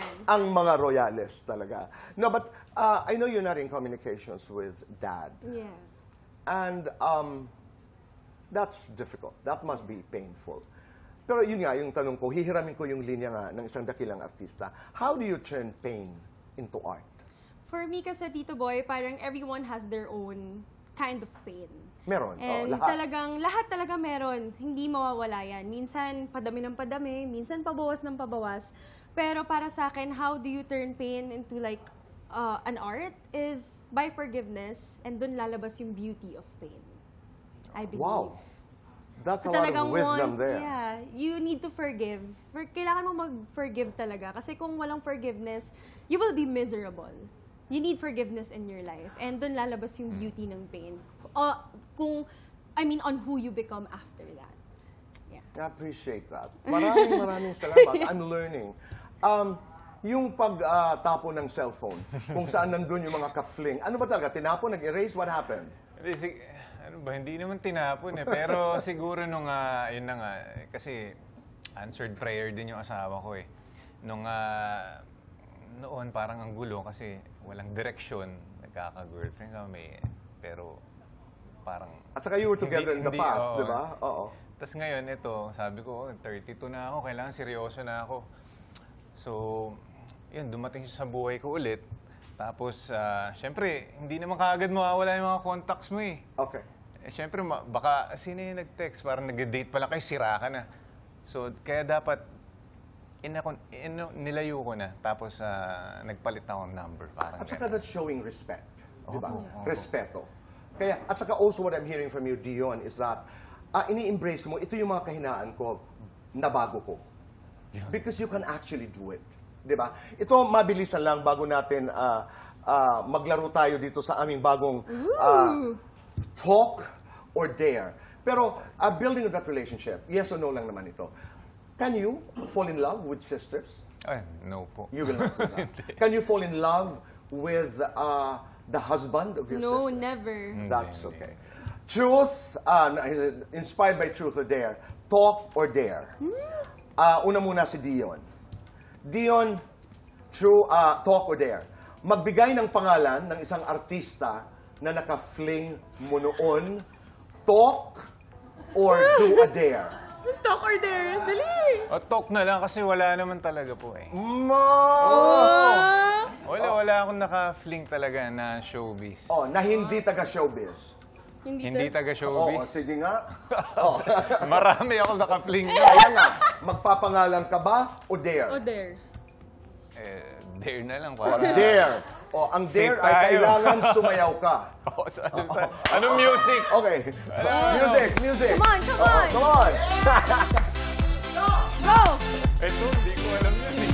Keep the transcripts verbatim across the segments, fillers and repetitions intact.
Ang mga royales talaga. No, but uh, I know you're not in communications with Dad. Yeah. And um, that's difficult. That must be painful. Pero yun nga, yung tanong ko, hihiramin ko yung linya nga ng isang dakilang artista. How do you turn pain into art? For me kasi, Tito Boy, parang everyone has their own kind of pain. Meron. And oh, lahat. talagang, lahat talaga meron. Hindi mawawala yan. Minsan, padami ng padami. Minsan, pabawas ng pabawas. Pero para sa akin, how do you turn pain into like uh, an art is by forgiveness. And dun lalabas yung beauty of pain. I believe. Wow. That's a So, lot of wisdom once, there. Yeah, you need to forgive. For, kailangan mo mag-forgive talaga. Kasi kung walang forgiveness, you will be miserable. You need forgiveness in your life. And dun lalabas yung beauty ng pain. Uh, kung, I mean, on who you become after that. Yeah. I appreciate that. Maraming maraming salamat. I'm learning. Um, yung pag-tapo uh, ng cellphone, kung saan nandun yung mga ka-fling, ano ba talaga? Tinapon, nag-erase? What happened? Ano ba, hindi naman tinapon eh. Pero siguro nung, uh, yun na nga, kasi answered prayer din yung asawa ko eh. Nung, uh, noon parang ang gulo kasi walang direksyon, nagkaka-girlfriend kami, pero parang... At saka you were together hindi, in the hindi, past, oo. di ba? Oo. Tapos ngayon, ito, sabi ko, thirty-two na ako, kailangan seryoso na ako. So, yun, dumating siya sa buhay ko ulit. Tapos, uh, syempre, hindi naman kaagad mawawala yung mga contacts mo eh. Okay. Eh, syempre, baka sino yung nag-text, parang nag-date pala kayo, sira ka na. So, kaya dapat, ina in, nilayo ko na. Tapos, uh, nagpalit na akong number. Parang at saka ganun. that's showing respect. Di ba? Opo, opo. Respeto. Kaya, at saka also what I'm hearing from you, Dion, is that uh, ini-embrace mo, ito yung mga kahinaan ko na bago ko. Because you can actually do it. Di ba? Ito, mabilisan lang bago natin uh, uh, maglaro tayo dito sa aming bagong uh, talk or dare. Pero, uh, building that relationship, yes or no lang naman ito. Can you fall in love with sisters? Ay, no po. You will not do that. Can you fall in love with uh, the husband of your No, sister? never. That's okay. Truth, uh, inspired by truth or dare. Talk or dare. Uh, una muna si Dion. Dion, true, uh, talk or dare. Magbigay ng pangalan ng isang artista na naka-fling mo noon. Talk or do a dare. Talk or dare? Dali! O, talk na lang kasi wala naman talaga po eh. Ma! Wala, wala akong naka-fling talaga na showbiz. Oh, na hindi taga-showbiz. Hindi, Hindi ta- taga Oo, showbiz. sige nga. Oh. Marami ako naka-fling na. Kaya nga, magpapangalan ka ba o dare? O dare? Eh, dare na lang. O Para. dare. O, ang dare Safe ay tayo. kailangan sumayaw ka. O, sa, ano, sa, anong music? Okay. Music, music. Come on, come Oo, on. come on. Go! Ito, hindi ko alam yun eh.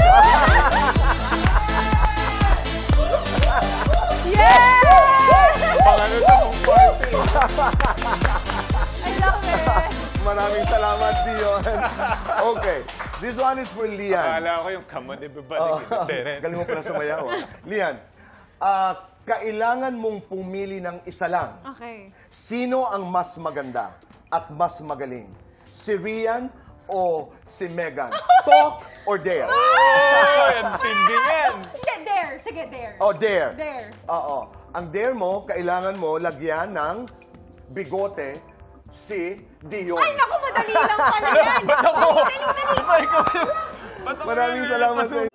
Yeah! Pangano ito kung party. I love it! Maraming salamat, Dion. Okay. This one is for Lian. Akala ko yung kama ni babalik. Oh, galing mo pala sumayaw. ah. Lian, ah, kailangan mong pumili ng isa lang. Okay. Sino ang mas maganda at mas magaling? Si Rian o si Megan? Talk or dare? Oh, ang tindi yan. Sige, dare! Sige, dare! O dare? Dare. Oo. Ang dare mo, kailangan mo lagyan ng bigote si Dion. Ay, naku, madali lang pala yan! Ba't ako? Dali, dali! Ba't ako? Ba't ako Maraming may salamat sa pasok?